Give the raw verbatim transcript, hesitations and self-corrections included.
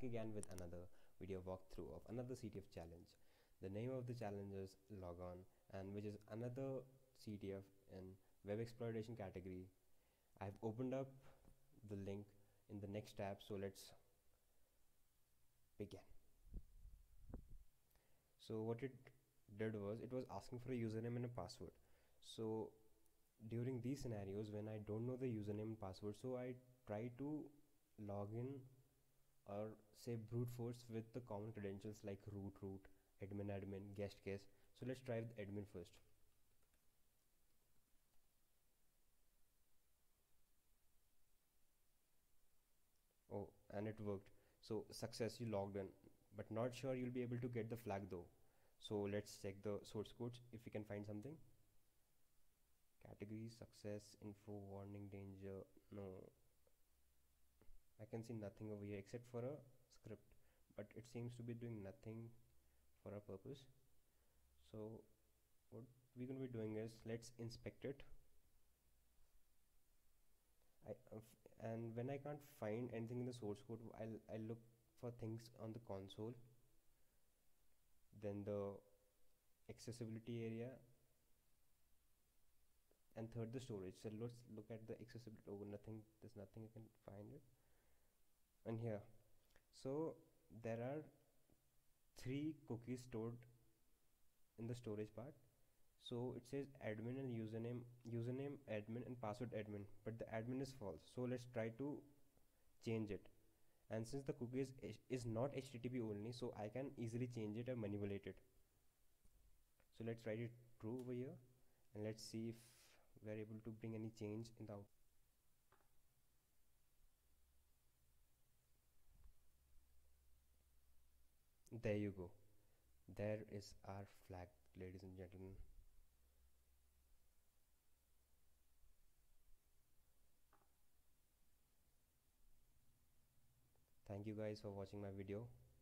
again with another video walkthrough of another C T F challenge. The name of the challenge is Logon, and which is another C T F in web exploitation category. I've opened up the link in the next tab, so let's begin. So what it did was, it was asking for a username and a password. So during these scenarios when I don't know the username and password, so I try to log in or say brute force with the common credentials like root root, admin admin, guest guest. So let's try with admin first. Oh, and it worked. So success, you logged in, but not sure you'll be able to get the flag though. So let's check the source codes if we can find something. Category, success, info, warning, danger. No, I can see nothing over here except for a script, but it seems to be doing nothing for our purpose. So what we're going to be doing is, let's inspect it. I, uh, and when I can't find anything in the source code, I'll, I'll look for things on the console, then the accessibility area, and third the storage. So let's look at the accessibility. Oh, nothing, there's nothing I can find it. And here, so there are three cookies stored in the storage part. So it says admin and username, username admin and password admin, but the admin is false. So let's try to change it. And since the cookie is, is not H T T P only, so I can easily change it or manipulate it. So let's write it true over here, and let's see if we're able to bring any change in the output. There you go. There is our flag, ladies and gentlemen. Thank you guys for watching my video.